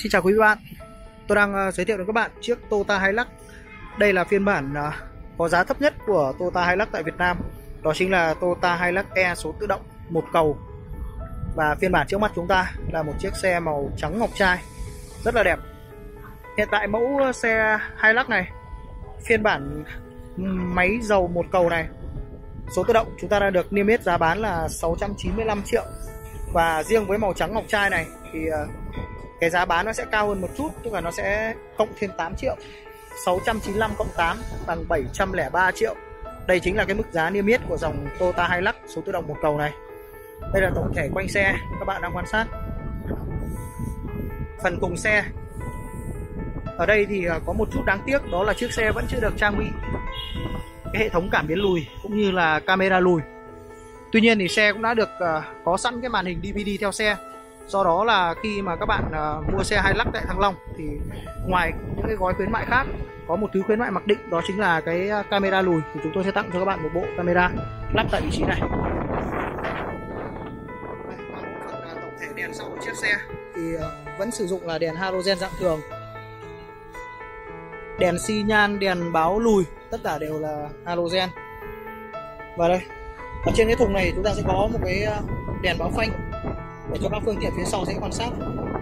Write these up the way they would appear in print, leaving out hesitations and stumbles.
Xin chào quý bạn. Tôi đang giới thiệu đến các bạn chiếc Toyota Hilux. Đây là phiên bản có giá thấp nhất của Toyota Hilux tại Việt Nam. Đó chính là Toyota Hilux E số tự động một cầu. Và phiên bản trước mắt chúng ta là một chiếc xe màu trắng ngọc trai, rất là đẹp. Hiện tại mẫu xe Hilux này, phiên bản máy dầu một cầu này, số tự động chúng ta đã được niêm yết giá bán là 695 triệu. Và riêng với màu trắng ngọc trai này thì cái giá bán nó sẽ cao hơn một chút, tức là nó sẽ cộng thêm 8 triệu. 695 cộng 8 bằng 703 triệu. Đây chính là cái mức giá niêm yết của dòng Toyota Hilux số tự động một cầu này. Đây là tổng thể quanh xe các bạn đang quan sát. Phần cùng xe ở đây thì có một chút đáng tiếc, đó là chiếc xe vẫn chưa được trang bị cái hệ thống cảm biến lùi cũng như là camera lùi. Tuy nhiên thì xe cũng đã được có sẵn cái màn hình DVD theo xe. Do đó là khi mà các bạn mua xe Hilux tại Thăng Long thì ngoài những cái gói khuyến mại khác, có một thứ khuyến mại mặc định, đó chính là cái camera lùi, thì chúng tôi sẽ tặng cho các bạn một bộ camera lắp tại vị trí này. Tổng thể đèn sau của chiếc xe thì vẫn sử dụng là đèn halogen dạng thường, đèn xi nhan, đèn báo lùi, tất cả đều là halogen. Và đây, ở trên cái thùng này chúng ta sẽ có một cái đèn báo phanh để cho các phương tiện phía sau dễ quan sát.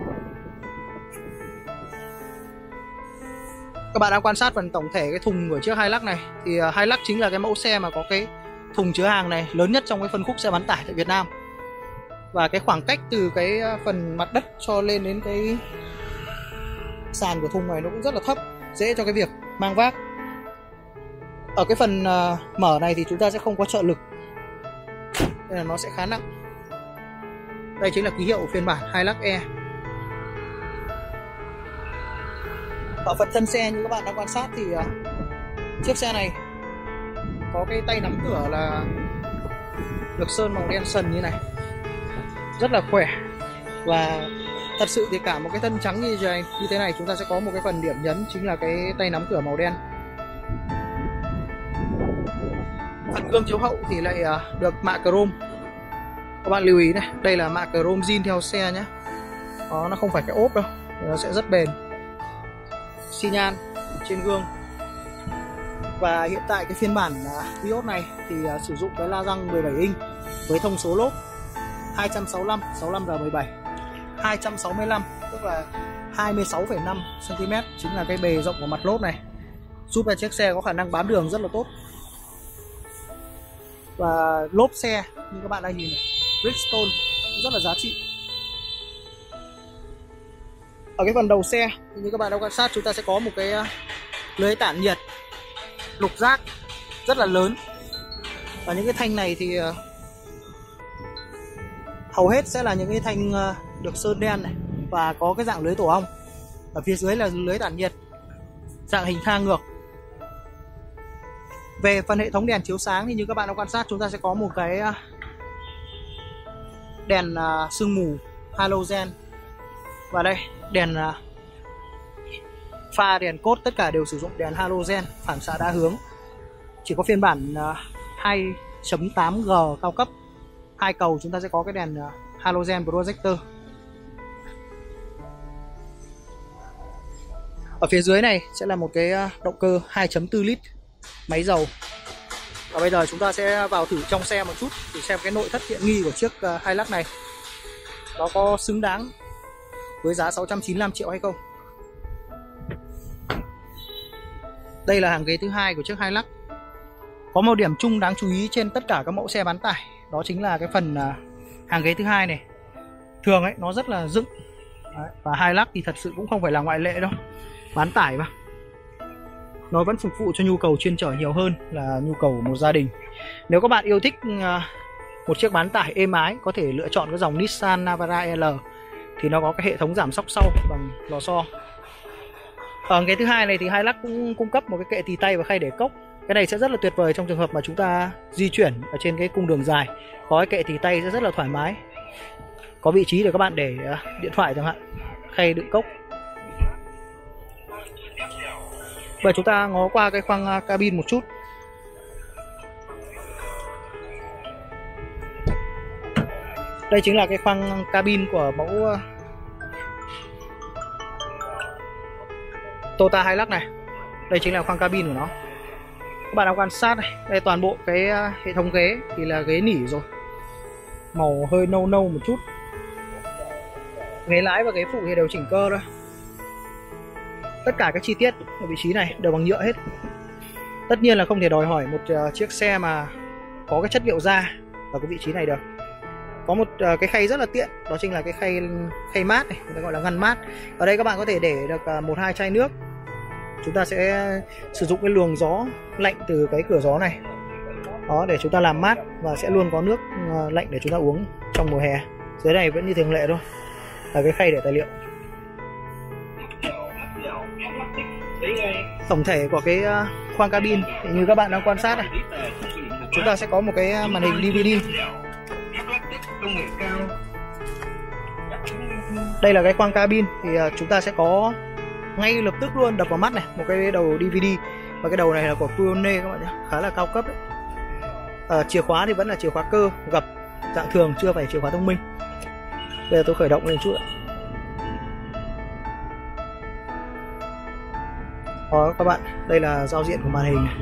Các bạn đang quan sát phần tổng thể cái thùng của chiếc Hilux này, thì Hilux chính là cái mẫu xe mà có cái thùng chứa hàng này lớn nhất trong cái phân khúc xe bán tải tại Việt Nam. Và cái khoảng cách từ cái phần mặt đất cho lên đến cái sàn của thùng này nó cũng rất là thấp, dễ cho cái việc mang vác. Ở cái phần mở này thì chúng ta sẽ không có trợ lực, nên là nó sẽ khá nặng. Đây chính là ký hiệu phiên bản Hilux E. Ở phần thân xe như các bạn đang quan sát thì chiếc xe này có cái tay nắm cửa là được sơn màu đen sần như này, rất là khỏe. Và thật sự thì cả một cái thân trắng như thế này chúng ta sẽ có một cái phần điểm nhấn, chính là cái tay nắm cửa màu đen. Phần gương chiếu hậu thì lại được mạ chrome. Các bạn lưu ý này, đây là mạ chrome zin theo xe nhé. Đó, nó không phải cái ốp đâu, nó sẽ rất bền. Xi nhan trên gương. Và hiện tại cái phiên bản Vios này thì sử dụng cái la răng 17 inch với thông số lốp 265 65R17 265, tức là 26,5 cm, chính là cái bề rộng của mặt lốp này, giúp cho chiếc xe có khả năng bám đường rất là tốt. Và lốp xe như các bạn đang nhìn này, Bridgestone rất là giá trị. Ở cái phần đầu xe như các bạn đang quan sát, chúng ta sẽ có một cái lưới tản nhiệt lục giác rất là lớn. Và những cái thanh này thì hầu hết sẽ là những cái thanh được sơn đen này, và có cái dạng lưới tổ ong. Ở phía dưới là lưới tản nhiệt dạng hình thang ngược. Về phần hệ thống đèn chiếu sáng thì như các bạn đang quan sát, chúng ta sẽ có một cái đèn sương mù halogen. Và đây, đèn pha, đèn cốt, tất cả đều sử dụng đèn halogen phản xạ đa hướng. Chỉ có phiên bản 2.8G cao cấp 2 cầu chúng ta sẽ có cái đèn halogen projector. Ở phía dưới này sẽ là một cái động cơ 2.4 lít máy dầu. Và bây giờ chúng ta sẽ vào thử trong xe một chút để xem cái nội thất tiện nghi của chiếc Hilux này nó có xứng đáng với giá 695 triệu hay không. Đây là hàng ghế thứ hai của chiếc Hilux. Có một điểm chung đáng chú ý trên tất cả các mẫu xe bán tải, đó chính là cái phần hàng ghế thứ hai này. Thường ấy nó rất là dựng. Đấy, và Hilux thì thật sự cũng không phải là ngoại lệ đâu. Bán tải mà, nó vẫn phục vụ cho nhu cầu chuyên chở nhiều hơn là nhu cầu của một gia đình. Nếu các bạn yêu thích một chiếc bán tải êm ái, có thể lựa chọn cái dòng Nissan Navara L, thì nó có cái hệ thống giảm xóc sau bằng lò xo. Ở cái thứ hai này thì Hilux cũng cung cấp một cái kệ tì tay và khay để cốc. Cái này sẽ rất là tuyệt vời trong trường hợp mà chúng ta di chuyển ở trên cái cung đường dài. Có cái kệ tì tay sẽ rất là thoải mái, có vị trí để các bạn để điện thoại chẳng hạn, khay đựng cốc. Và chúng ta ngó qua cái khoang cabin một chút. Đây chính là cái khoang cabin của mẫu Toyota Hilux này. Đây chính là khoang cabin của nó. Các bạn đang quan sát này, đây toàn bộ cái hệ thống ghế thì là ghế nỉ rồi, màu hơi nâu nâu một chút. Ghế lái và ghế phụ thì đều chỉnh cơ thôi. Tất cả các chi tiết ở vị trí này đều bằng nhựa hết. Tất nhiên là không thể đòi hỏi một chiếc xe mà có cái chất liệu da ở cái vị trí này được. Có một cái khay rất là tiện, đó chính là cái khay mát này, người ta gọi là ngăn mát. Ở đây các bạn có thể để được 1-2 chai nước. Chúng ta sẽ sử dụng cái luồng gió lạnh từ cái cửa gió này đó để chúng ta làm mát, và sẽ luôn có nước lạnh để chúng ta uống trong mùa hè. Dưới này vẫn như thường lệ thôi, là cái khay để tài liệu. Tổng thể của cái khoang cabin thì như các bạn đang quan sát này, chúng ta sẽ có một cái màn hình DVD. Đây là cái khoang cabin thì chúng ta sẽ có ngay lập tức luôn đập vào mắt này một cái đầu DVD, và cái đầu này là của Pioneer các bạn nhé, khá là cao cấp đấy. Chìa khóa thì vẫn là chìa khóa cơ gập dạng thường, chưa phải chìa khóa thông minh. Bây giờ tôi khởi động lên chút ạ. Đó các bạn, đây là giao diện của màn hình này.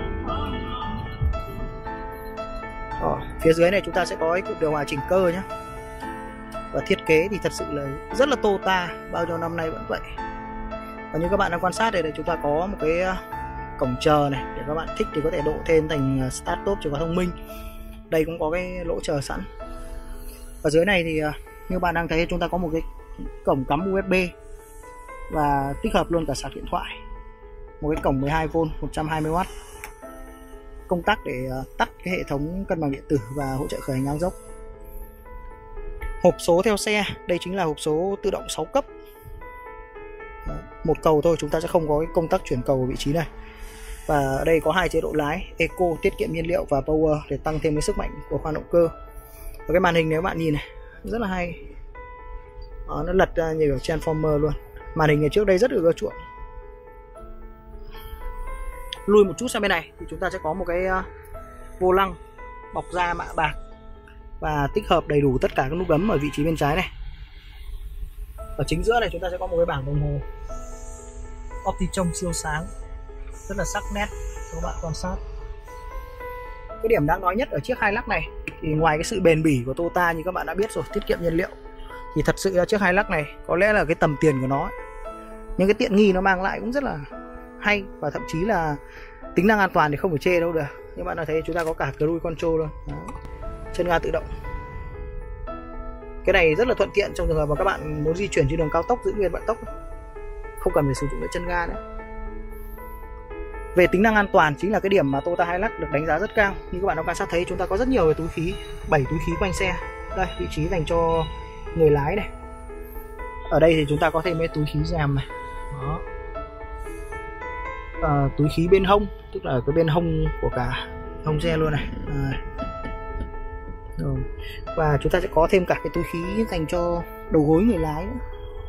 Phía dưới này chúng ta sẽ có cái cụm điều hòa chỉnh cơ nhé. Và thiết kế thì thật sự là rất là Toyota, bao nhiêu năm nay vẫn vậy. Và như các bạn đang quan sát đây, chúng ta có một cái cổng chờ này, để các bạn thích thì có thể độ thêm thành Start Stop chìa khóa thông minh. Đây cũng có cái lỗ chờ sẵn. Ở dưới này thì như bạn đang thấy, chúng ta có một cái cổng cắm USB và tích hợp luôn cả sạc điện thoại. Một cái cổng 12V 120W, công tắc để tắt cái hệ thống cân bằng điện tử và hỗ trợ khởi hành ngang dốc. Hộp số theo xe, đây chính là hộp số tự động 6 cấp. Một cầu thôi, chúng ta sẽ không có cái công tắc chuyển cầu ở vị trí này. Và ở đây có 2 chế độ lái, Eco tiết kiệm nhiên liệu và Power để tăng thêm cái sức mạnh của khoang động cơ. Và cái màn hình nếu bạn nhìn này rất là hay, nó lật ra như kiểu Transformer luôn. Màn hình này trước đây rất được ưa chuộng. Lùi một chút sang bên này thì chúng ta sẽ có một cái vô lăng bọc da mạ bạc và tích hợp đầy đủ tất cả các nút bấm ở vị trí bên trái này. Ở chính giữa này chúng ta sẽ có một cái bảng đồng hồ Optitrông siêu sáng, rất là sắc nét cho các bạn quan sát. Cái điểm đáng nói nhất ở chiếc Hilux này thì ngoài cái sự bền bỉ của Toyota như các bạn đã biết rồi, tiết kiệm nhiên liệu, thì thật sự chiếc Hilux này có lẽ là cái tầm tiền của nó, những cái tiện nghi nó mang lại cũng rất là hay, và thậm chí là tính năng an toàn thì không phải chê đâu được. Như bạn đã thấy, chúng ta có cả cruise control luôn. Đó. Chân ga tự động. Cái này rất là thuận tiện trong trường hợp mà các bạn muốn di chuyển trên đường cao tốc, giữ nguyên vận tốc, không cần phải sử dụng cái chân ga nữa. Về tính năng an toàn chính là cái điểm mà Toyota Hilux được đánh giá rất cao. Như các bạn đã quan sát thấy, chúng ta có rất nhiều cái túi khí, 7 túi khí quanh xe. Đây, vị trí dành cho người lái này. Ở đây thì chúng ta có thêm cái túi khí rèm này. Đó. Túi khí bên hông, tức là cái bên hông của cả hông xe luôn này. Rồi. Và chúng ta sẽ có thêm cả cái túi khí dành cho đầu gối người lái nữa.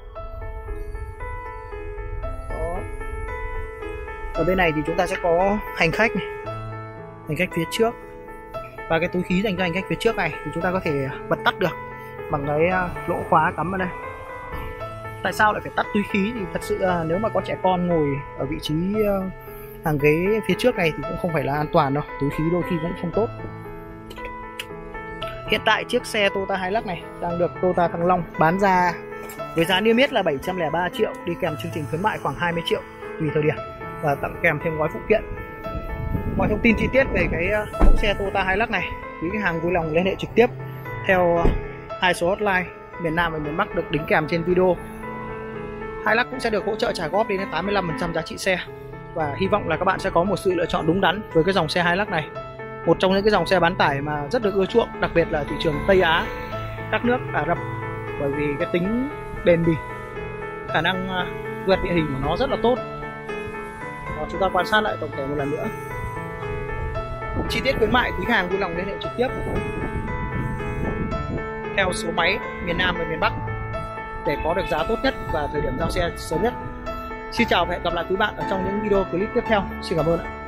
Đó. Ở bên này thì chúng ta sẽ có hành khách này, hành khách phía trước. Và cái túi khí dành cho hành khách phía trước này thì chúng ta có thể bật tắt được bằng cái lỗ khóa cắm ở đây. Tại sao lại phải tắt túi khí? Thì thật sự là nếu mà có trẻ con ngồi ở vị trí hàng ghế phía trước này thì cũng không phải là an toàn đâu, túi khí đôi khi vẫn không tốt. Hiện tại chiếc xe Toyota Hilux này đang được Toyota Thăng Long bán ra với giá niêm yết là 703 triệu, đi kèm chương trình khuyến mại khoảng 20 triệu tùy thời điểm, và tặng kèm thêm gói phụ kiện. Mọi thông tin chi tiết về cái mẫu xe Toyota Hilux này, quý khách hàng vui lòng liên hệ trực tiếp theo 2 số hotline miền Nam và miền Bắc được đính kèm trên video. Hilux cũng sẽ được hỗ trợ trả góp đến 85% giá trị xe, và hy vọng là các bạn sẽ có một sự lựa chọn đúng đắn với cái dòng xe Hilux này. Một trong những cái dòng xe bán tải mà rất được ưa chuộng, đặc biệt là thị trường Tây Á, các nước Ả Rập, bởi vì cái tính bền bỉ, khả năng vượt địa hình của nó rất là tốt. Chúng ta quan sát lại tổng thể một lần nữa. Chi tiết khuyến mại quý khách hàng vui lòng liên hệ trực tiếp theo số máy miền Nam và miền Bắc để có được giá tốt nhất và thời điểm giao xe sớm nhất. Xin chào và hẹn gặp lại quý bạn ở trong những video clip tiếp theo. Xin cảm ơn ạ.